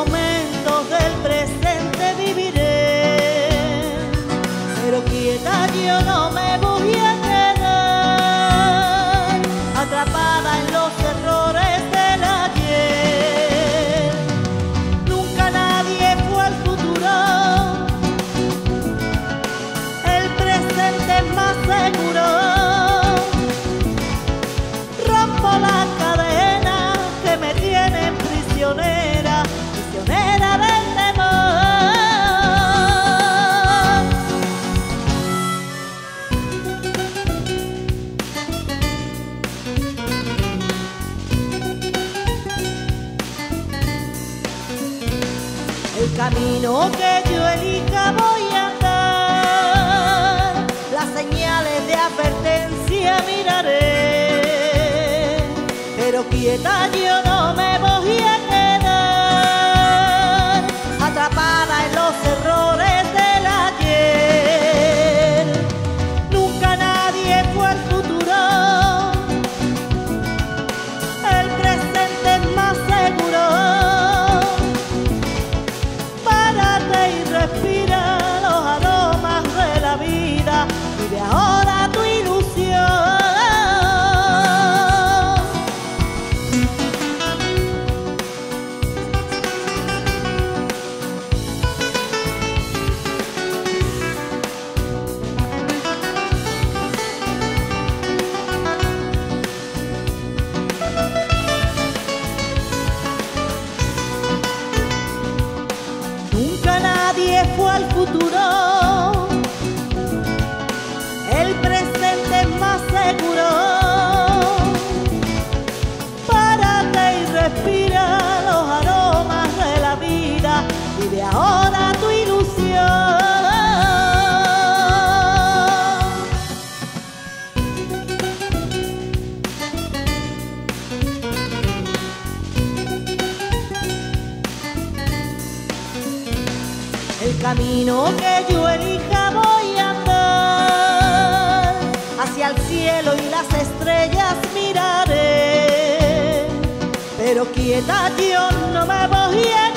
momentos del presente viviré, pero quieta yo no me voy a quedar, atrapada en los errores del ayer. Nunca nadie fue al futuro, el presente es más seguro. Rompo las cadenas que me tienen prisionera, prisionera del temor. El camino que yo elija voy a andar, las señales de advertencia miraré, pero quieta yo no me voy a quedar, atrapada en los errores del ayer. Nunca nadie fue al futuro, el presente es más seguro. Párate y respira los aromas de la vida, vive ahora tu ilusión. Nunca nadie fue al futuro, el presente es más seguro. Párate y respira los aromas de la vida, vive ahora tu ilusión. El camino que yo elija voy a andar, hacia el cielo y las estrellas miraré, pero quieta yo no me voy a